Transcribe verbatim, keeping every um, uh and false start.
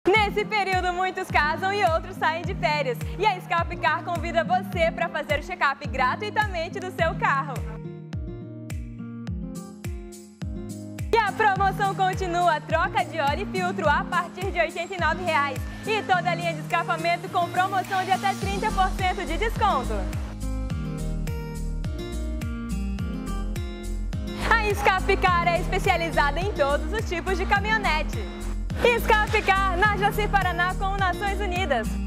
Nesse período, muitos casam e outros saem de férias. E a Scalp Car convida você para fazer o check-up gratuitamente do seu carro. E a promoção continua, troca de óleo e filtro a partir de oitenta e nove reais. E toda a linha de escapamento com promoção de até trinta por cento de desconto. A Scalp Car é especializada em todos os tipos de caminhonete. Scalp Car, na Jaci Paraná com Nações Unidas.